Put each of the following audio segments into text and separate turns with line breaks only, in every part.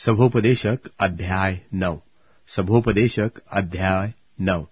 सभोपदेशक अध्याय 9। सभोपदेशक अध्याय 9।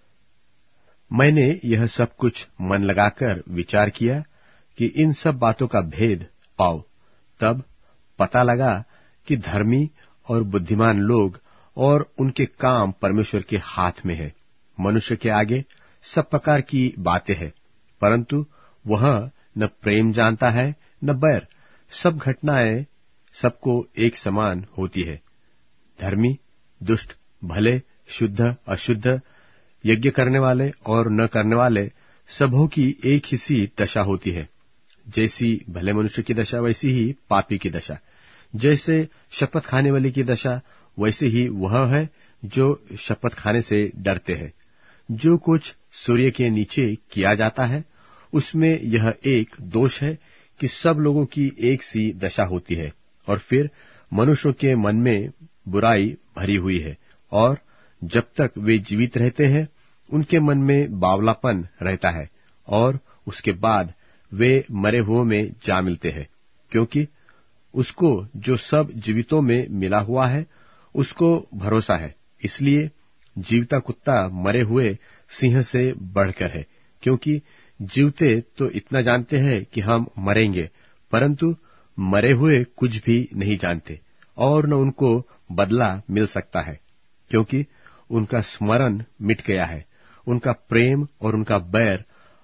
मैंने यह सब कुछ मन लगाकर विचार किया कि इन सब बातों का भेद पाऊं। तब पता लगा कि धर्मी और बुद्धिमान लोग और उनके काम परमेश्वर के हाथ में है। मनुष्य के आगे सब प्रकार की बातें हैं, परंतु वह न प्रेम जानता है न बैर। सब घटनाएं सबको एक समान होती है। धर्मी, दुष्ट, भले, शुद्ध, अशुद्ध, यज्ञ करने वाले और न करने वाले, सबों की एक ही सी दशा होती है। जैसी भले मनुष्य की दशा वैसी ही पापी की दशा। जैसे शपथ खाने वाले की दशा वैसे ही वह है जो शपथ खाने से डरते हैं। जो कुछ सूर्य के नीचे किया जाता है उसमें यह एक दोष है कि सब लोगों की एक सी दशा होती है, और फिर मनुष्यों के मन में बुराई भरी हुई है, और जब तक वे जीवित रहते हैं उनके मन में बावलापन रहता है, और उसके बाद वे मरे हुओं में जा मिलते हैं। क्योंकि उसको जो सब जीवितों में मिला हुआ है उसको भरोसा है, इसलिए जीवता कुत्ता मरे हुए सिंह से बढ़कर है। क्योंकि जीवते तो इतना जानते हैं कि हम मरेंगे, परंतु मरे हुए कुछ भी नहीं जानते, और न उनको बदला मिल सकता है, क्योंकि उनका स्मरण मिट गया है। उनका प्रेम और उनका बैर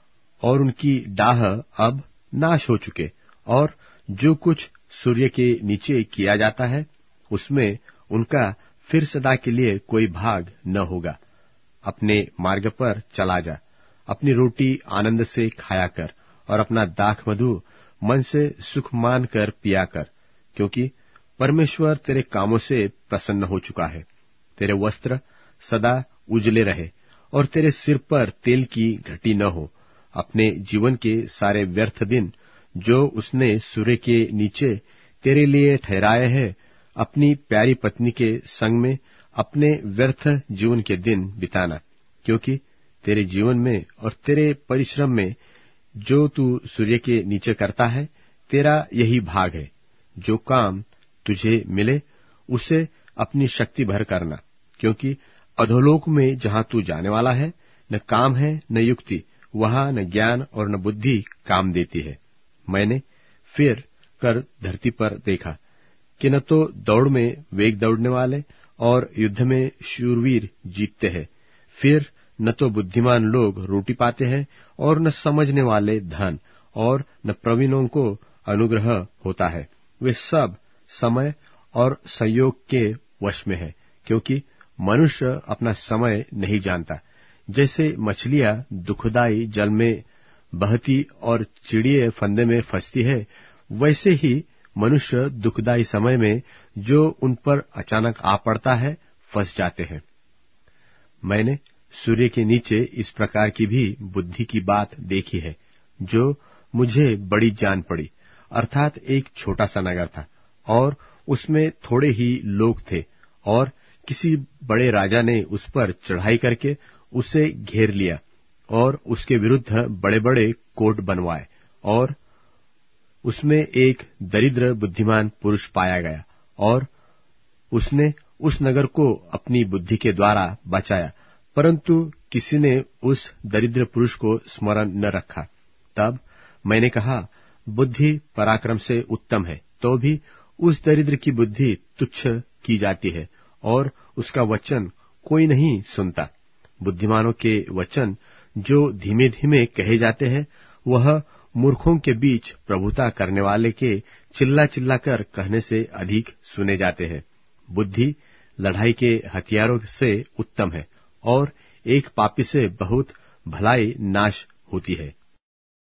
और उनकी डाह अब नाश हो चुके, और जो कुछ सूर्य के नीचे किया जाता है उसमें उनका फिर सदा के लिए कोई भाग न होगा। अपने मार्ग पर चला जा, अपनी रोटी आनंद से खाया कर, और अपना दाख मधु मन से सुख मान कर पिया कर, क्योंकि परमेश्वर तेरे कामों से प्रसन्न हो चुका है। तेरे वस्त्र सदा उजले रहे, और तेरे सिर पर तेल की घटी न हो। अपने जीवन के सारे व्यर्थ दिन जो उसने सूर्य के नीचे तेरे लिए ठहराए हैं, अपनी प्यारी पत्नी के संग में अपने व्यर्थ जीवन के दिन बिताना। क्योंकि तेरे जीवन में और तेरे परिश्रम में जो तू सूर्य के नीचे करता है, तेरा यही भाग है। जो काम तुझे मिले उसे अपनी शक्ति भर करना, क्योंकि अधोलोक में जहां तू जाने वाला है न काम है न युक्ति, वहां न ज्ञान और न बुद्धि काम देती है। मैंने फिर कर धरती पर देखा कि न तो दौड़ में वेग दौड़ने वाले और युद्ध में शूरवीर जीतते हैं, फिर न तो बुद्धिमान लोग रोटी पाते हैं, और न समझने वाले धन, और न प्रवीणों को अनुग्रह होता है। वे सब समय और संयोग के वश में है, क्योंकि मनुष्य अपना समय नहीं जानता। जैसे मछलियां दुखदाई जल में बहती और चिड़िए फंदे में फंसती है, वैसे ही मनुष्य दुखदाई समय में जो उन पर अचानक आ पड़ता है फंस जाते हैं। मैंने सूर्य के नीचे इस प्रकार की भी बुद्धि की बात देखी है, जो मुझे बड़ी जान पड़ी। अर्थात एक छोटा सा नगर था, और उसमें थोड़े ही लोग थे, और किसी बड़े राजा ने उस पर चढ़ाई करके उसे घेर लिया, और उसके विरुद्ध बड़े बड़े कोट बनवाए, और उसमें एक दरिद्र बुद्धिमान पुरुष पाया गया, और उसने उस नगर को अपनी बुद्धि के द्वारा बचाया, परंतु किसी ने उस दरिद्र पुरुष को स्मरण न रखा। तब मैंने कहा, बुद्धि पराक्रम से उत्तम है, तो भी उस दरिद्र की बुद्धि तुच्छ की जाती है, और उसका वचन कोई नहीं सुनता। बुद्धिमानों के वचन जो धीमे धीमे कहे जाते हैं, वह मूर्खों के बीच प्रभुता करने वाले के चिल्ला चिल्ला कर कहने से अधिक सुने जाते हैं। बुद्धि लड़ाई के हथियारों से उत्तम है, और एक पापी से बहुत भलाई नाश होती है।